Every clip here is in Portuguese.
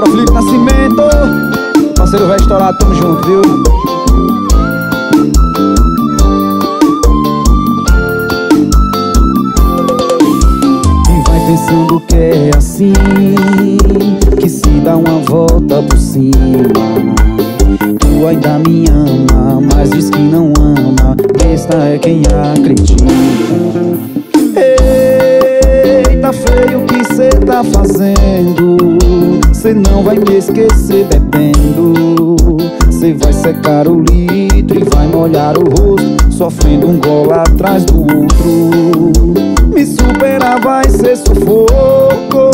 Bora, Felipe Nascimento. Parceiro velho estourado, tamo junto, viu? E vai pensando que é assim, que se dá uma volta por cima. Tu ainda me ama, mas diz que não ama. Besta é quem acredita. Eita, feio, o que cê tá fazendo? Cê não vai me esquecer bebendo. Cê vai secar o litro e vai molhar o rosto, sofrendo um gole atrás do outro. Me superar vai ser sufoco.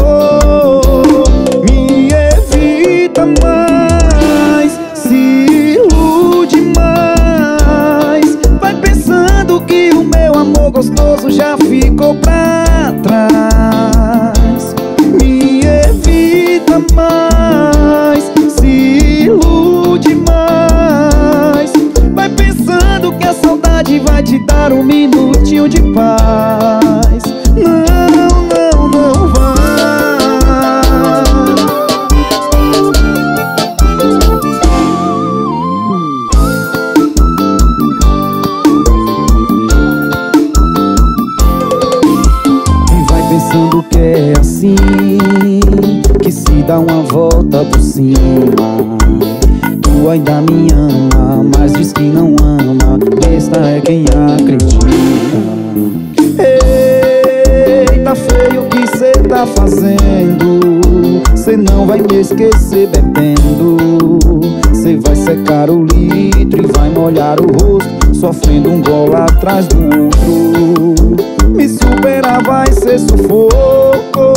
Me evita mais, se ilude mais. Vai pensando que o meu amor gostoso já ficou pra trás. Me evita mais, se ilude mais. Vai pensando que a saudade vai te dar um minutinho de paz. Não, não, não vai. E vai pensando que é assim, que se dá uma volta por cima. Tu ainda me ama, mas diz que não ama. Besta é quem acredita. Eita, feio, o que cê tá fazendo? Cê não vai me esquecer bebendo. Cê vai secar o litro e vai molhar o rosto, sofrendo um gole atrás do outro. Me superar vai ser sufoco.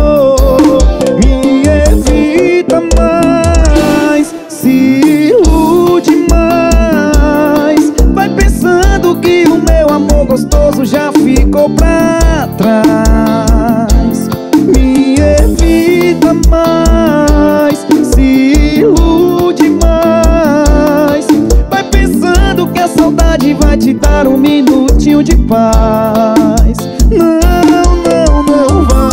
Me evita mais, se ilude mais. Vai pensando que o meu amor gostoso já ficou pra trás. Me evita mais, se ilude mais. Vai pensando que a saudade vai te dar um minutinho de paz. Não, não, não vai.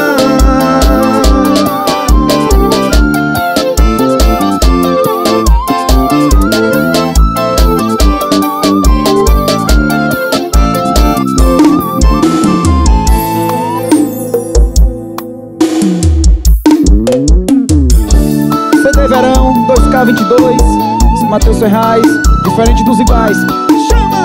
CD Verão 2K22, Matheus Ferraz, diferente dos iguais. Chama!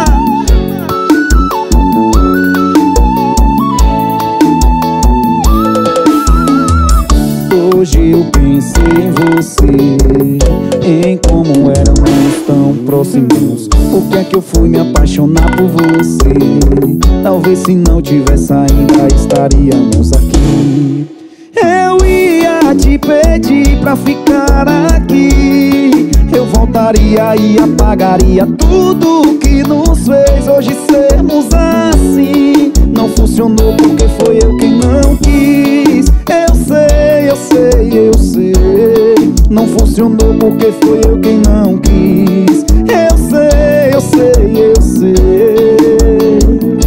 Hoje eu pensei em você, em como éramos tão próximos. Por que é que eu fui me apaixonar por você? Talvez se não tivesse ainda estaríamos aqui. Eu ia te pedir pra ficar aqui. Eu voltaria e apagaria tudo que nos fez hoje sermos assim. Não funcionou porque foi eu quem não quis. Eu sei, eu sei, eu sei. Não funcionou porque foi eu quem não quis. Eu sei, eu sei, eu sei.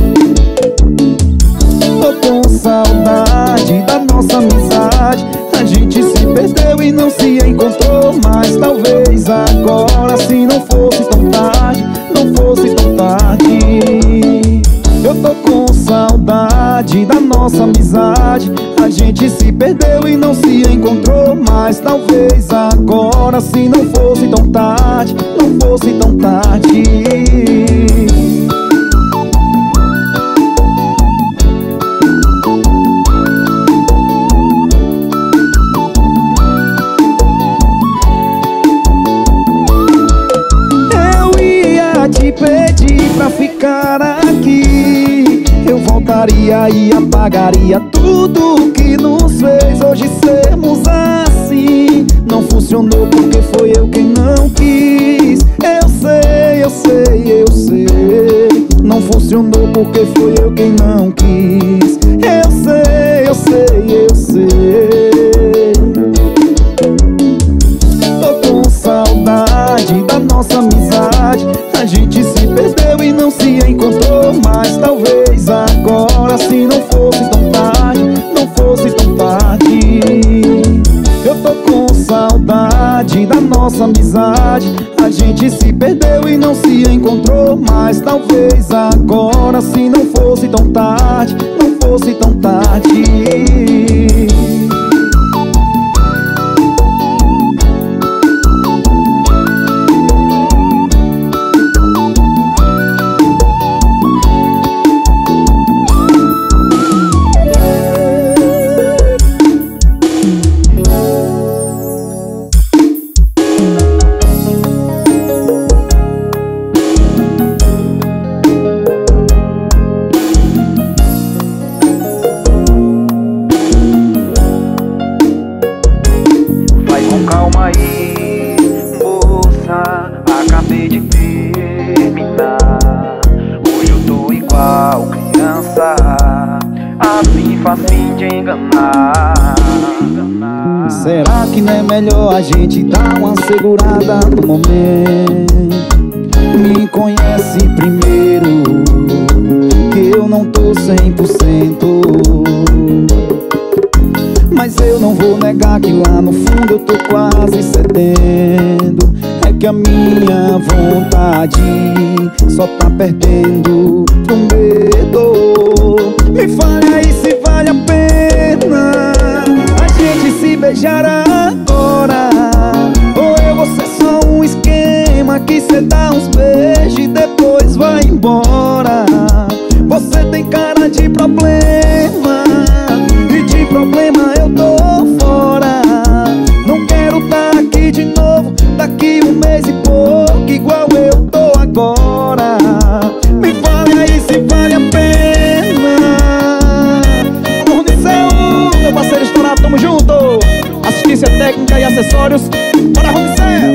Tô com saudade da nossa amizade. A gente se perdeu e não se encontrou mais. Talvez agora, se não fosse tão tarde, não fosse tão tarde. Eu tô com saudade da nossa amizade. A gente se perdeu e não se encontrou mais. Talvez agora, se não fosse tão tarde, não fosse tão tarde. Te pedi pra ficar aqui. Eu voltaria e apagaria tudo que nos fez hoje sermos assim. Não funcionou porque foi eu quem não quis. Eu sei, eu sei, eu sei. Não funcionou porque foi eu quem não quis. Eu sei, eu sei, eu sei. Tô com saudade da nossa amizade. A gente se perdeu e não se encontrou mais. Talvez agora, se não fosse tão tarde, não fosse tão tarde. Eu tô com gente se perdeu e não se encontrou. Mas talvez agora, se não fosse tão tarde, não fosse tão tarde. Calma aí, moça, acabei de terminar. Hoje eu tô igual criança, assim facinho de enganar. Será que não é melhor a gente dar uma segurada no momento? Me conhece primeiro, que eu não tô 100%. Mas eu não vou negar que lá no fundo eu tô quase cedendo. É que a minha vontade só tá perdendo pro medo. Me fale aí se vale a pena a gente se beijar agora, ou eu vou ser só um esquema que cê dá uns beijos e depois vai embora. Você tem cara de problema, e de problema eu tô fora. Não quero tá aqui de novo daqui um mês e pouco, igual eu tô agora. Me fale aí se vale a pena. Romicel, meu parceiro estourado, tamo junto. Assistência técnica e acessórios para Romicel.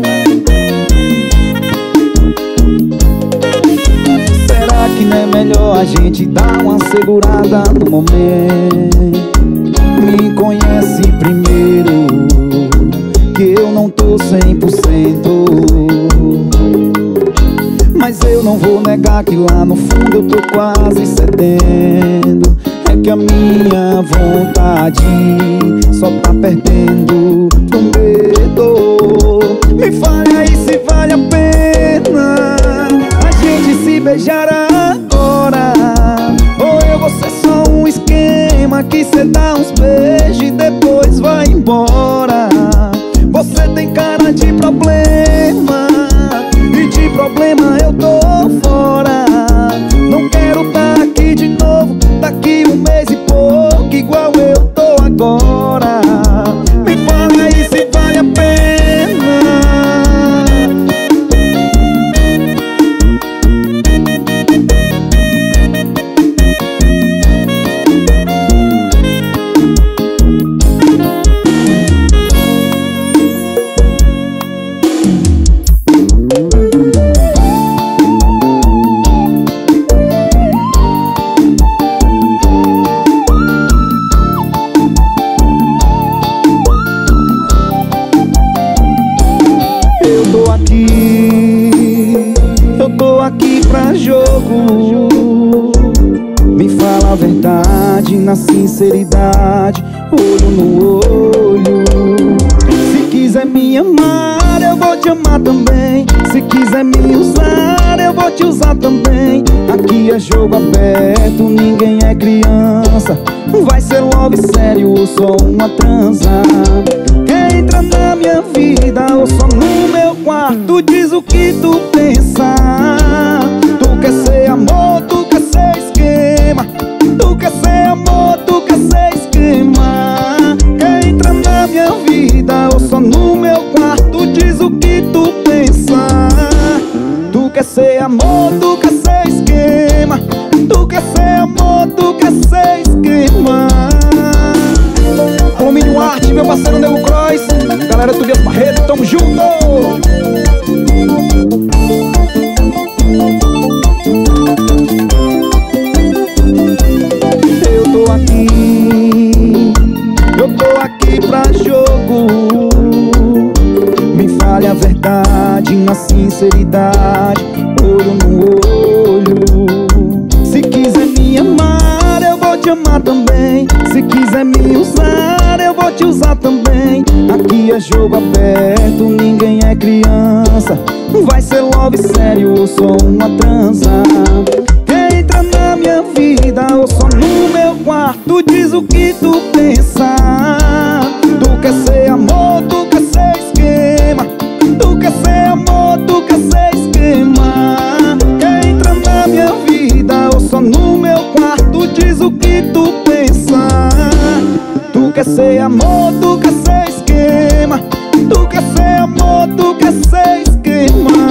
Será que não é melhor a gente dar uma segurada no momento? Me conhece primeiro, que eu não tô 100%. Mas eu não vou negar que lá no fundo eu tô quase cedendo. É que a minha vontade só tá perdendo pro medo. Me fale aí se vale a pena a gente se beijar agora, ou eu vou ser só um esquema que cê dá uns beijos e depois vai embora. Você tem cara de problema, e de problema eu tô fora. Não quero tá aqui de novo daqui um mês e pouco, igual eu tô agora. Me fala aí se vale a pena. Eu tô aqui pra jogo. Me fala a verdade, na sinceridade, olho no olho. Se quiser me amar, eu vou te amar também. Se quiser me usar, eu vou te usar também. Aqui é jogo aberto, ninguém é criança. Vai ser love sério ou só uma transa? Quer entrar na minha vida ou só no meu quarto? Diz o que tu pensa. Tu quer ser amor, tu quer ser esquema. Tu quer ser amor, tu quer ser esquema. Quer entrar na minha vida ou só no meu quarto? Diz o que tu pensa. Tu quer ser amor, tu quer ser esquema. Tu quer ser amor, tu quer ser esquema. Alumínio Arte, meu parceiro Nego Cross, galera do Tobias Barreto, tamo junto! Eu tô aqui pra jogo. Me fale a verdade, na sinceridade, olho no olho. Se quiser me amar, eu vou te amar também. Se quiser me usar, eu vou te usar também. Aqui é jogo aberto, ninguém é criança. Vai ser love sério ou só uma transa? Quer entrar na minha vida ou só no meu quarto? Diz o que tu pensa. Tu quer ser amor, tu quer ser esquema. Tu quer ser amor, tu quer ser esquema. Quer entrar na minha vida ou só no meu quarto? Diz o que tu pensa. Tu quer ser amor, tu quer ser esquema. Tu quer ser amor, tu quer ser esquema.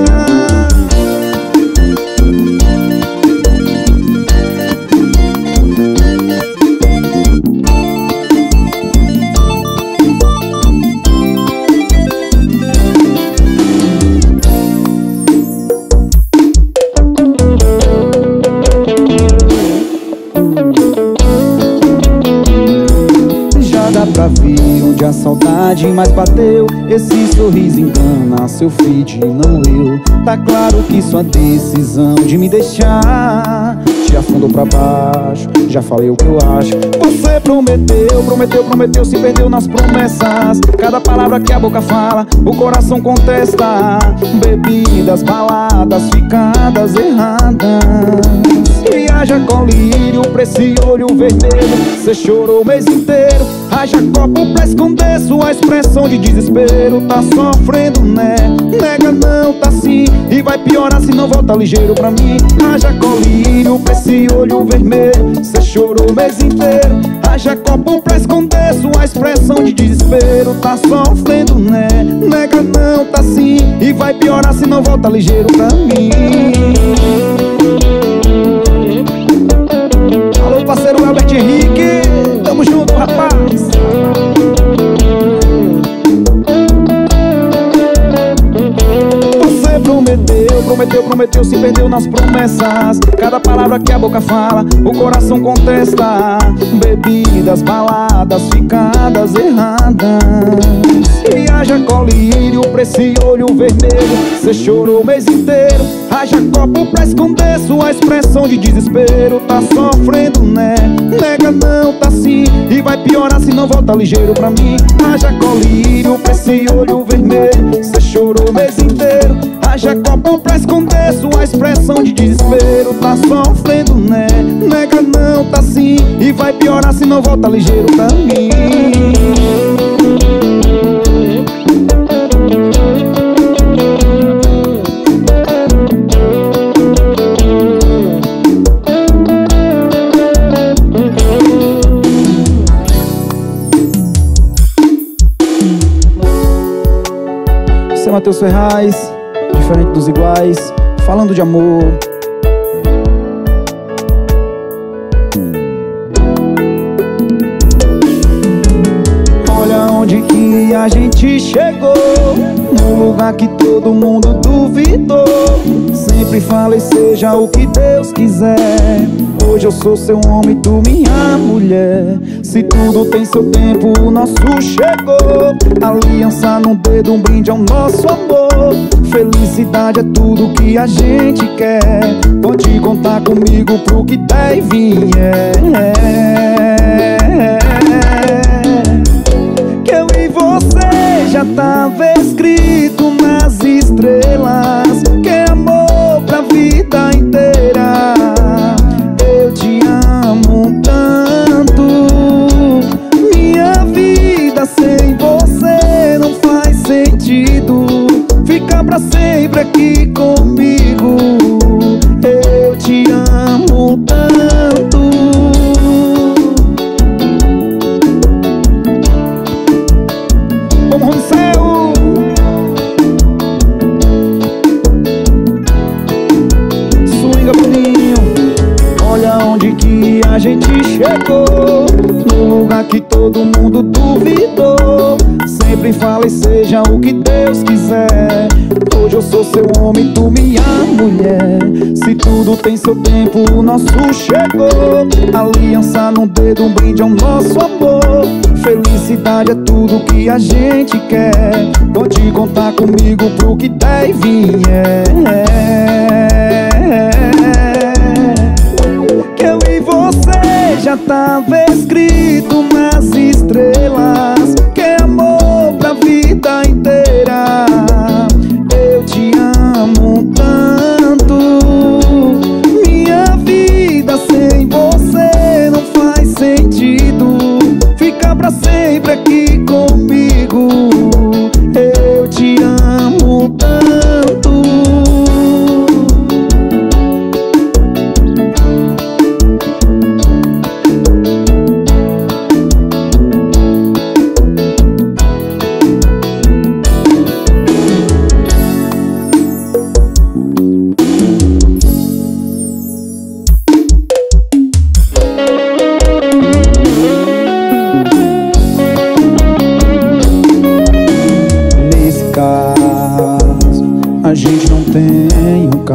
Pra ver onde a saudade mais bateu. Esse sorriso engana seu feed, não eu. Tá claro que sua decisão de me deixar te afundou pra baixo. Já falei o que eu acho. Você prometeu, se perdeu nas promessas. Cada palavra que a boca fala, o coração contesta. Bebidas, baladas, ficadas erradas. Viaja colírio pra esse olho vermelho. Cê chorou o mês inteiro. Haja copo pra esconder sua expressão de desespero. Tá sofrendo, né? Nega não, tá sim. E vai piorar se não volta ligeiro pra mim. Haja colírio pra esse olho vermelho. Cê chorou o mês inteiro. Haja copo pra esconder sua expressão de desespero. Tá sofrendo, né? Nega não, tá sim. E vai piorar se não volta ligeiro pra mim. Alô, parceiro Albert Henrique, tamo junto, rapaz. Você prometeu, se perdeu nas promessas. Cada palavra que a boca fala, o coração contesta. Bebidas, baladas, ficadas erradas. Viaja colírio pra esse olho vermelho. Cê chorou o mês inteiro. Haja copo pra esconder sua expressão de desespero. Tá sofrendo, né? Nega não, tá sim. E vai piorar se não volta ligeiro pra mim. Haja colírio pra esse olho vermelho. Cê chorou o mês inteiro. Haja copo pra esconder sua expressão de desespero. Tá sofrendo, né? Nega não, tá sim. E vai piorar se não volta ligeiro pra mim. Matheus Ferraz, diferente dos iguais, falando de amor. Olha onde que a gente chegou, num lugar que todo mundo duvidou. Sempre falei seja o que Deus quiser. Hoje eu sou seu homem, tu minha mulher. Se tudo tem seu tempo, o nosso chegou. Aliança no dedo, um brinde ao nosso amor. Felicidade é tudo que a gente quer. Pode contar comigo pro que der e vier. Que eu e você já tava escrito nas estrelas. Que é amor pra vida inteira. Eu te amo tanto. Minha vida sem você não faz sentido. Fica pra sempre aqui comigo. Eu te amo tanto. Vamos, Romceu! Swinga, Bruninho. Olha onde que a gente chegou, num lugar que todo mundo duvidou. Sempre falei seja o que Deus quiser. Hoje eu sou seu homem, tu minha mulher. Se tudo tem seu tempo, o nosso chegou. Aliança no dedo, um brinde ao nosso amor. Felicidade é tudo que a gente quer. Pode contar comigo pro que der e vier. Que eu e você já tava escrito nas estrelas. Que é amor pra vida inteira. Eu te amo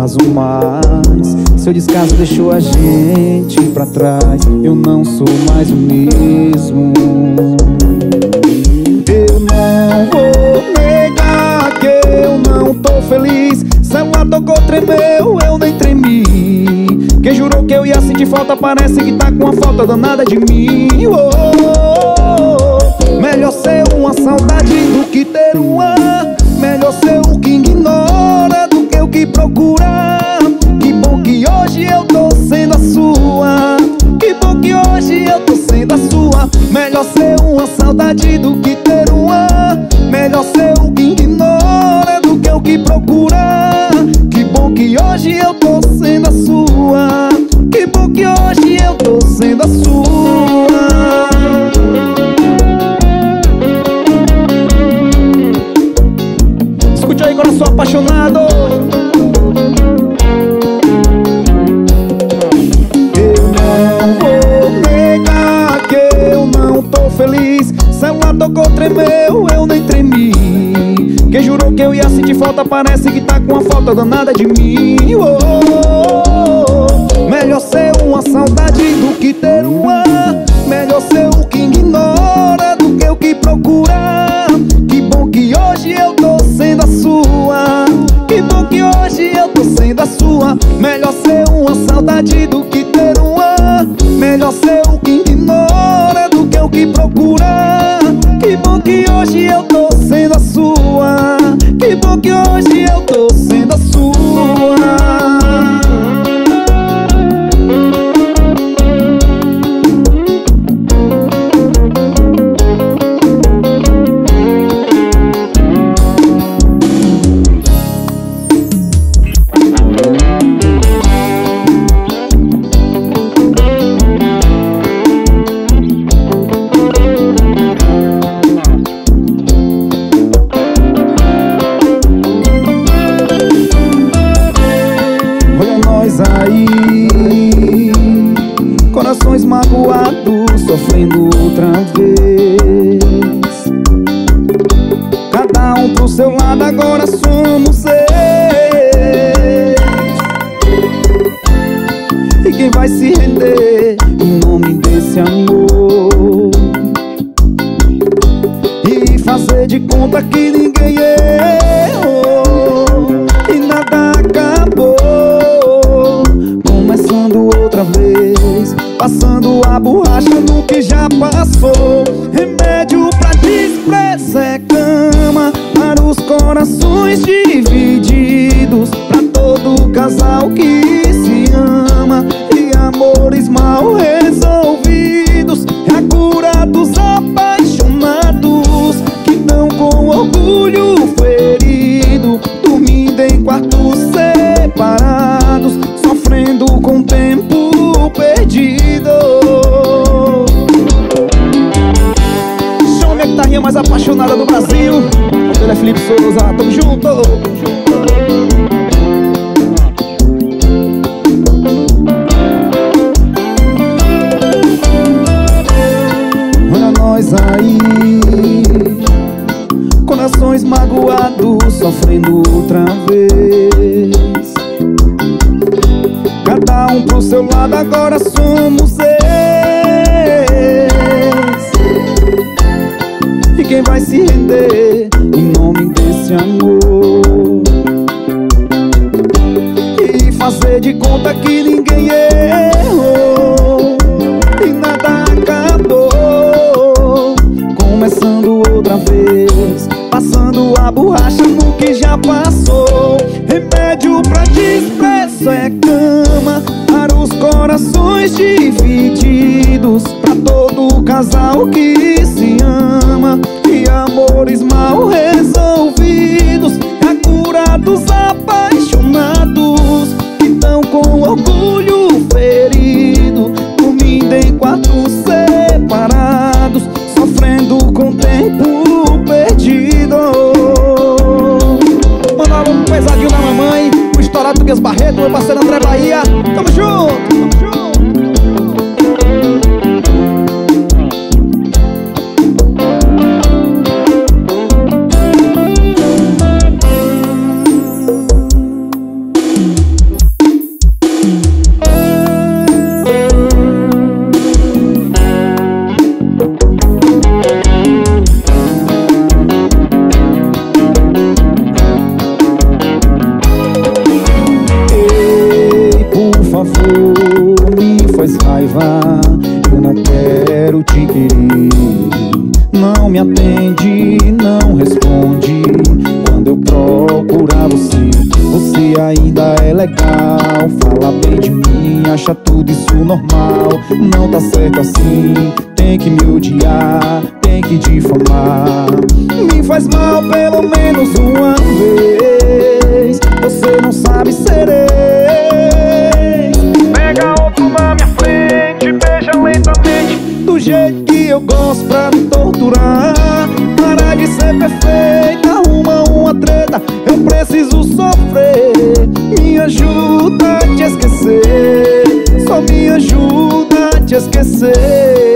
descaso mais. Seu descaso deixou a gente pra trás. Eu não sou mais o mesmo. Eu não vou negar que eu não tô feliz. Celular tocou, tremeu, eu nem tremi. Quem jurou que eu ia sentir falta parece que tá com uma falta danada de mim. Melhor ser uma saudade do que ter uma. Melhor ser o que ignora do que o que procura. Que bom que hoje eu tô sendo a sua. Que bom que hoje eu tô sendo a sua. Melhor ser uma saudade do que ter uma. Melhor ser o que ignora do que o que procura. Que bom que hoje eu tô sendo a sua. Que bom que hoje eu tô sendo a sua. Escute aí, coração apaixonado. Eu não vou negar que eu não tô feliz. Celular tocou, tremeu, eu nem tremi. Quem jurou que eu ia sentir falta parece que tá com uma falta danada de mim. Melhor ser uma saudade do que ter uma. Melhor ser o que ignora do que o que procura. Que bom que hoje eu tô sendo a sua. Que bom que hoje eu tô sendo a sua. Melhor ser uma saudade do que ter uma. Melhor ser o que ignora do que o que procura. Que bom que hoje eu tô sendo a sua. Que bom que hoje eu tô sendo a sua. Corações magoados, sofrendo outra vez. Cada um pro seu lado, agora somos ex. E quem vai se render em nome desse amor? E fazer de conta que ninguém errou e nada acabou. Começando outra vez, passando a borracha no que já passou. Remédio pra depressa é cama para os corações divididos, pra todo casal que se ama e amores mal resolvidos. É a cura dos apaixonados que estão com orgulho ferido, dormindo em quartos separados, sofrendo com o tempo perdido. Chama a guitarrinha mais apaixonada do Brasil. Ele é Felipe Souza, tamo junto. Olha nós aí, corações magoados, sofrendo outra vez. Cada um pro seu lado, agora somos ex. E quem vai se render em nome desse amor? E fazer de conta que ninguém errou e nada acabou. Começando outra vez, passando a borracha no que já passou. Remédio pra desprezo é cama para os corações divididos, pra todo casal que se ama e amores mal resolvidos. É a cura dos apaixonados que estão com orgulho ferido, dormindo em quartos separados, sofrendo com o tempo perdido. Manda um alô pesadinho da mamãe, o estourado do Guias Barreto, meu parceiro André Bahia. Tamo junto, tamo junto. raiva, eu não quero te querer. Não me atende, não responde quando eu procurar você. Você ainda é legal, fala bem de mim, acha tudo isso normal. Não tá certo assim, tem que me odiar, tem que difamar. Me faz mal pelo menos uma vez, você não sabe ser ex. Pega outro na minha frente, beija lentamente, do jeito que eu gosto pra me torturar. Para de ser perfeita, arruma uma treta, eu preciso sofrer. Me ajuda a te esquecer, só me ajuda a te esquecer.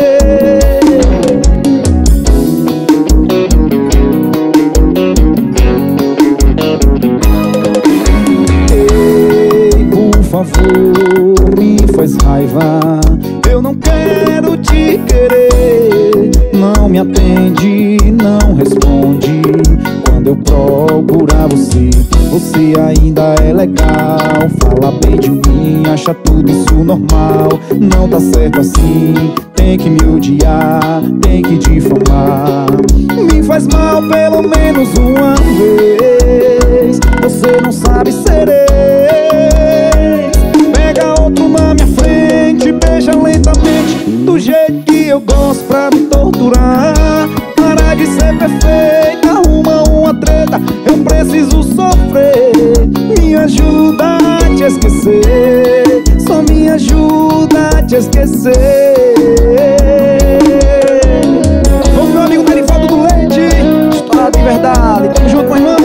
Ei, por favor, me faz raiva, eu não quero te querer. Não me atende, não responde quando eu procurar você. Você ainda é legal, fala bem de mim, acha tudo isso normal. Não tá certo assim, tem que me odiar, tem que difamar. Me faz mal pelo menos uma vez, você não sabe ser ex. Pega outro na minha frente, beija lentamente, do jeito que eu gosto pra me torturar. Para de ser perfeita, arruma uma treta, eu preciso sofrer. Me ajuda a te esquecer, só me ajuda a te esquecer. Vamos, meu amigo Derivaldo do Leite, história de verdade, tamo junto, meu irmão.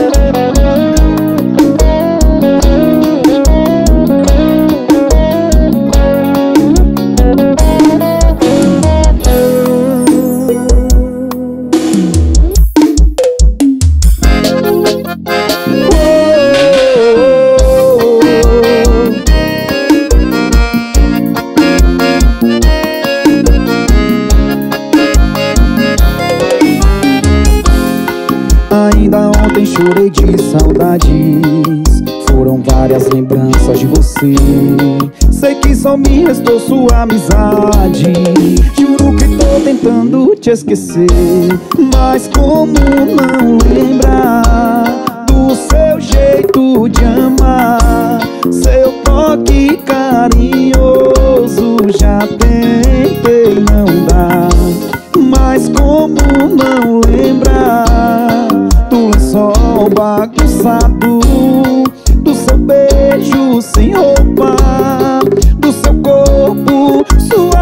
Ainda ontem chorei de saudades, foram várias lembranças de você. Sei que só me restou sua amizade, juro que tô tentando te esquecer. Mas como não lembrar do seu jeito de amar, seu toque carinhoso, já tentei não dar. Mas como não lembrar do lençol bagunçado, do seu beijo sem roupa, do seu corpo suado.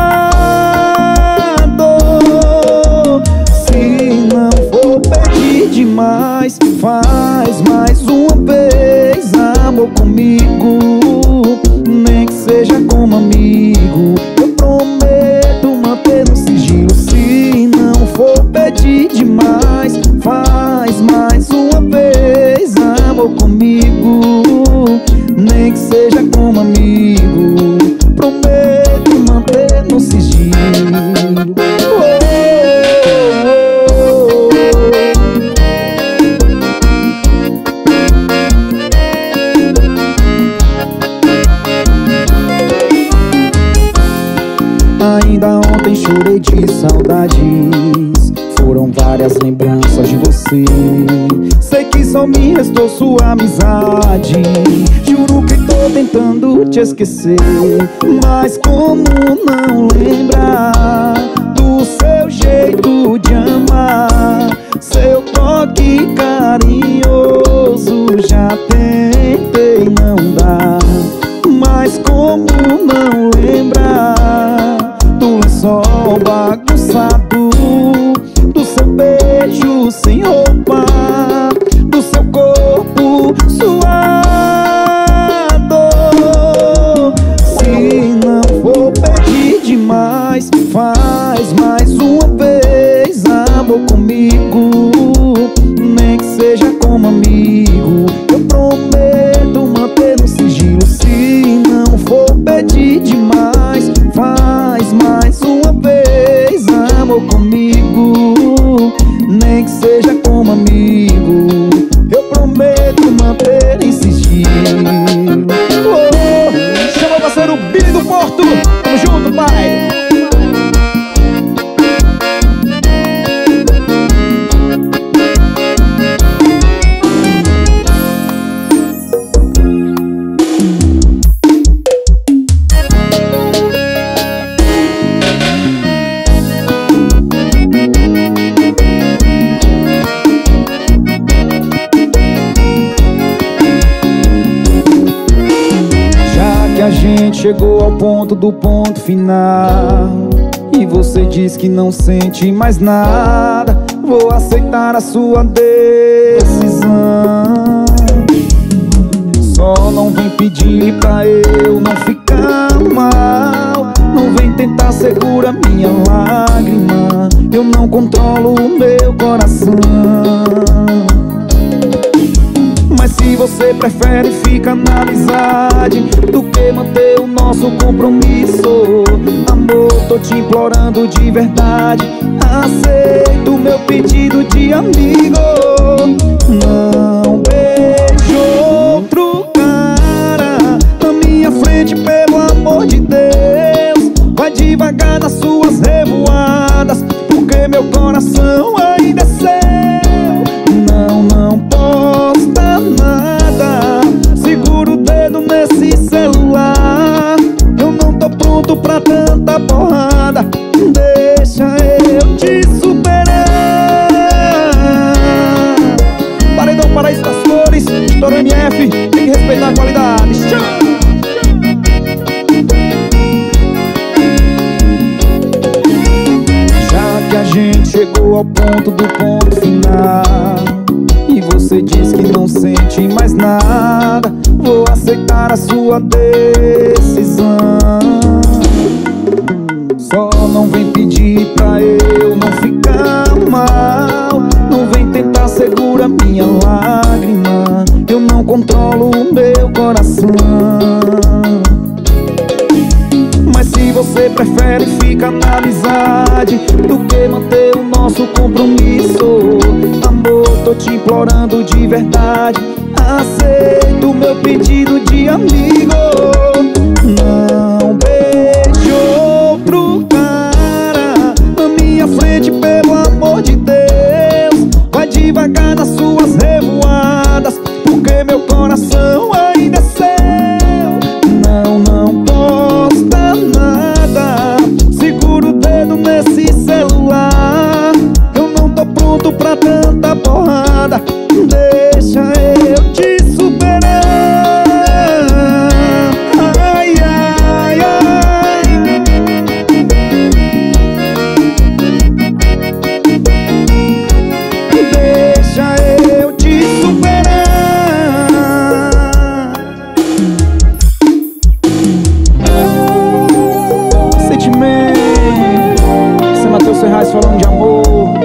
Se não for pedir demais, faz mais uma vez amor comigo, nem que seja como amigo. Eu prometo manter no sigilo. Se não for pedir demais, faz mais uma vez amor comigo, nem que seja como amigo. Prometo manter no sigilo. Ainda ontem chorei de saudades, foram várias lembranças de você. Sei que só me restou sua amizade, juro que tô tentando te esquecer. Mas como não lembrar do seu jeito de amar, seu toque carinhoso, já tentei não dar. Mas como não lembrar do lençol bagunçado, do seu beijo sem roupa, do seu corpo suado. Se não for pedir demais, faz mais uma vez amor comigo, nem que seja como amigo. Eu prometo manter no sigilo. Se não for pedir demais, faz mais uma vez amor comigo, nem que seja como amigo. Eu prometo manter em sigilo. Chama o parceiro Billy do Porto, tamo junto, pai. chegou ao ponto do ponto final e você diz que não sente mais nada, vou aceitar a sua decisão. Só não vem pedir pra eu não ficar mal, não vem tentar segurar minha lágrima, eu não controlo o meu coração. Mas se você prefere ficar na amizade do que manter o nosso compromisso, amor, tô te implorando de verdade, aceita o meu pedido de amigo. Não beijo outro cara na minha frente, pelo amor de Deus. Vai devagar nas suas revoadas, porque meu coração ainda é seu. Não posta nada, segura o dedo nesse celular, eu não tô pronto pra tanta porrada, deixa eu te superar. Paredão Paraíso das Flores, estourou MF, tem que respeitar a qualidade. Já que a gente chegou ao ponto do ponto final e você diz que não sente mais nada, vou aceitar a sua decisão. Só não vem pedir pra eu não ficar mal, não vem tentar segurar minha lágrima, eu não controlo o meu coração. Mas se você prefere ficar na amizade do que manter o nosso compromisso, amor, tô te implorando de verdade, aceita o meu pedido de amigo. Não beijo outro cara na minha frente, pelo amor de Deus. Vai devagar nas suas revoadas, porque meu coração ainda é seu. Não posta nada, segura o dedo nesse celular, eu não tô pronto pra tanta porrada, deixa eu te superar. Ai, ai, ai. Deixa eu te superar. Sentimento, você Matheus Ferraz falando de amor.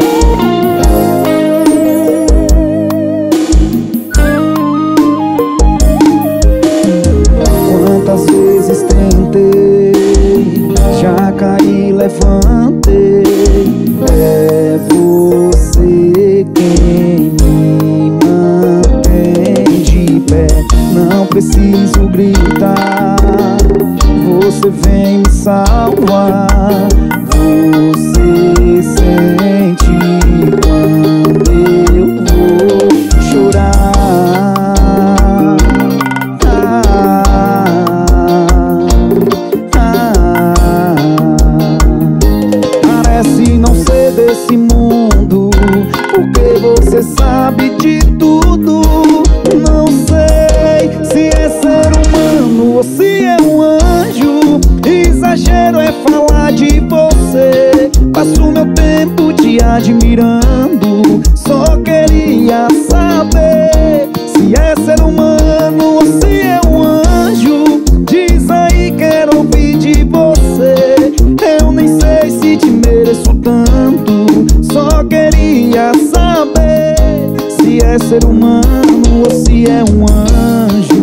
Quantas vezes tentei, já caí, levantei, é você quem me mantém de pé. Não preciso gritar, você vem me salvar. Você sente quando eu vou chorar. Parece não ser desse mundo, porque você sabe de tudo. Não sei se é ser humano ou se é um anjo, exagero é falar de você. Passo meu tempo te admirando, só queria saber se é ser humano ou se é um anjo. Diz aí, quero ouvir de você. Eu nem sei se te mereço tanto, só queria saber se é ser humano ou se é um anjo.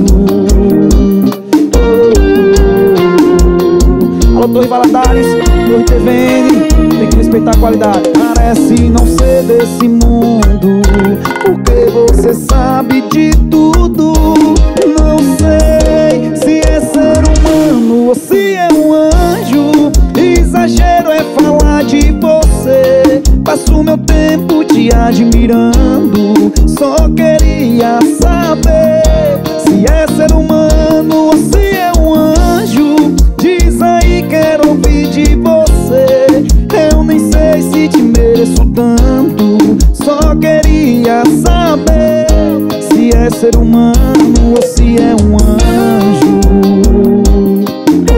Alô, Torre Valadares, Torre TVN, tem que respeitar a qualidade. Parece não ser desse mundo, porque você sabe de tudo. Não sei se é ser humano ou se é um anjo, exagero é falar de você. Passo meu tempo te admirando, só queria saber se é ser humano ou se é um anjo. Diz aí, quero ouvir de você. Eu nem sei se te mereço tanto, só queria saber se é ser humano ou se é um anjo.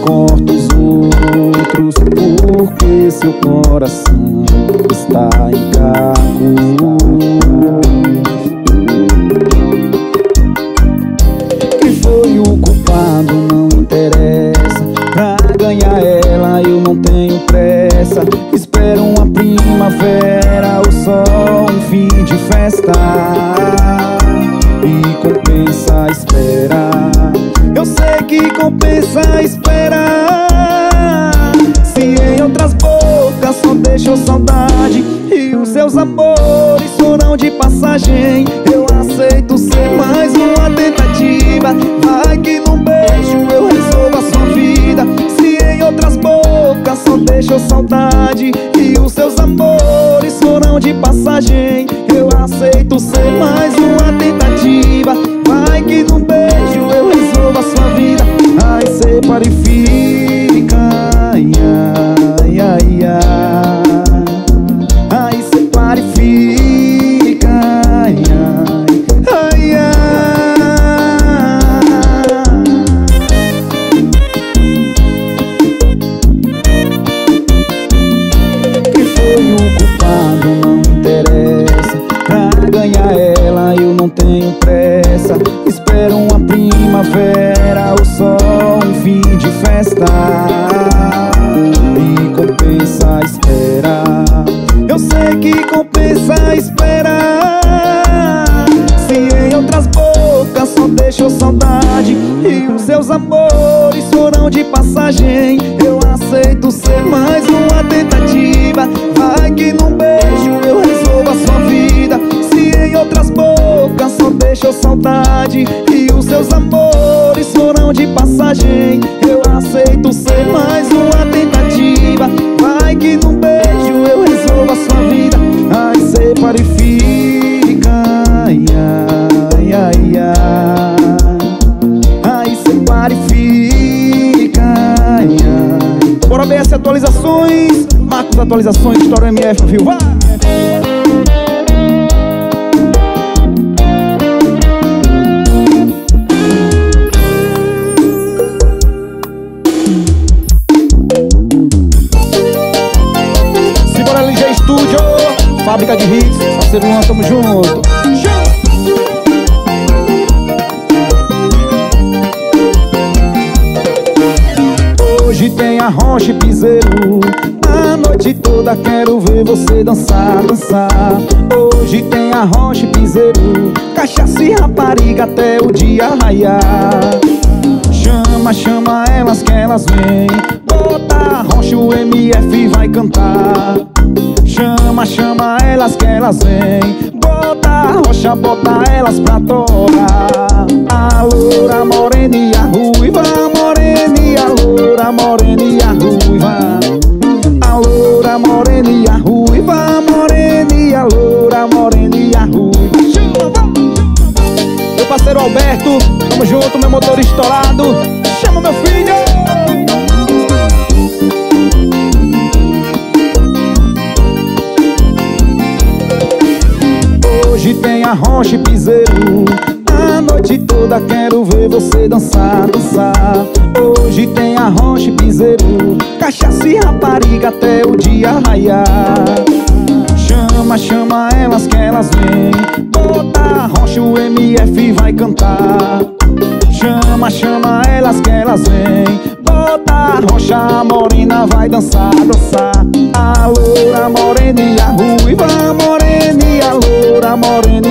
suporto os outros, porque seu coração está em cacos. Quem foi o culpado não interessa, pra ganhar ela eu não tenho pressa. Espero uma primavera, o sol, um fim de festa, e compensa a espera. Eu sei que compensa a espera. Se em outras bocas só deixou saudade e os seus amores foram de passagem, eu aceito ser mais uma tentativa. Vai que num beijo eu resolvo a sua vida. Se em outras bocas só deixou saudade e os seus amores foram de passagem, eu aceito ser mais uma tentativa. Vai que num beijo eu resolvo a sua vida. Ai, separa e fica, ai, ai, ai, ai. Ai, separa e fica, ai, ai, ai, ai. Quem foi o culpado não interessa, pra ganhar ela eu não tenho pressa. Espero uma primavera, o sol, um fim de festa, e compensa a espera. Eu sei que compensa a espera. Se em outras bocas só deixou saudade e os seus amores foram de passagem, eu aceito ser mais uma tentativa. Vai que num beijo eu resolvo a sua vida. Se em outras bocas só deixou saudade e os seus amores foram de passagem, eu aceito ser mais uma tentativa. Vai que num beijo eu resolvo a sua vida. Ai, separa e fica, ai, ai, ai, ai. Ai, separa e fica, ai, ai. Bora ver as atualizações. Marcos Atualizações, História MF, viu? Vai! Fábrica de hits, parceiro Luan, tamo junto. Hoje tem a Rocha e Piseiro, a noite toda quero ver você dançar, dançar. Hoje tem a Rocha e Piseiro, cachaça e rapariga até o dia raiar. Chama, chama elas que elas vêm, bota a Rocha, o MF vai cantar. Chama, chama elas que elas vêm, bota a Rocha, bota elas pra torar. A loura morena e a ruiva, morena e a loura, morena e a ruiva. A loura morena e a ruiva, morena e a loura, morena e a ruiva. Meu parceiro Alberto, tamo junto, meu motor estourado. Chama meu filho. Hoje tem a Rocha e Piseiro, a noite toda quero ver você dançar, dançar. Hoje tem a Rocha e Piseiro, cachaça e rapariga até o dia raiar. Chama, chama elas que elas vêm, bota a Rocha, o MF vai cantar. Chama, chama elas que elas vêm, bota a Rocha, a morena vai dançar, dançar. A loura morena e a ruiva, morena e a loura, morena